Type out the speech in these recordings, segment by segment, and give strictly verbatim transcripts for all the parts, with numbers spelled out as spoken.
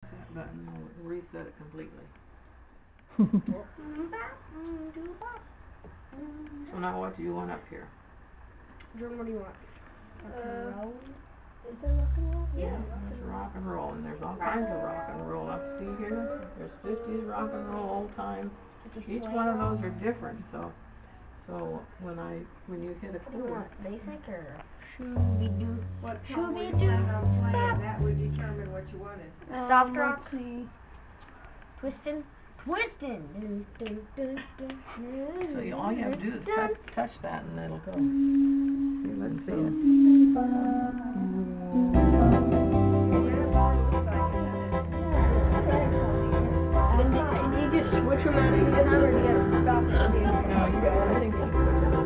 Reset button will reset it completely. So now what do you want up here? Jordan, what do you want? Rock and Uh, roll. Is there rock and roll? Yeah, there's rock and roll, and there's all kinds of rock and roll. Up, see here, there's fifties rock and roll, old time. Each one of those are different. So, so when I when you hit a What do you chord, want? Basic or shooby doo? What song Shooby we doo. planned on playing, that would determine what you wanted. Um, Soft rock? Let's see. Twistin'? Twistin'! Dun, dun, dun, dun, so you, all you have to do is dun. touch, touch that, and it'll go. See, let's see it. Yeah, the ball looks like it, Can you, can you just switch them at any time, or do you have to stop it? No, you got, I think you can switch it.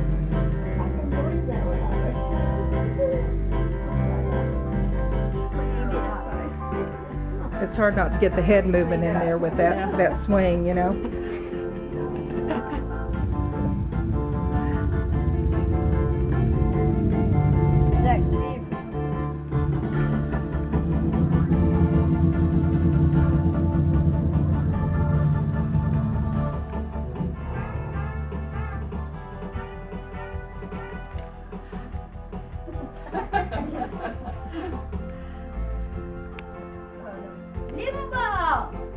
It's hard not to get the head moving in there with that, Yeah. that swing, you know. That Limbo!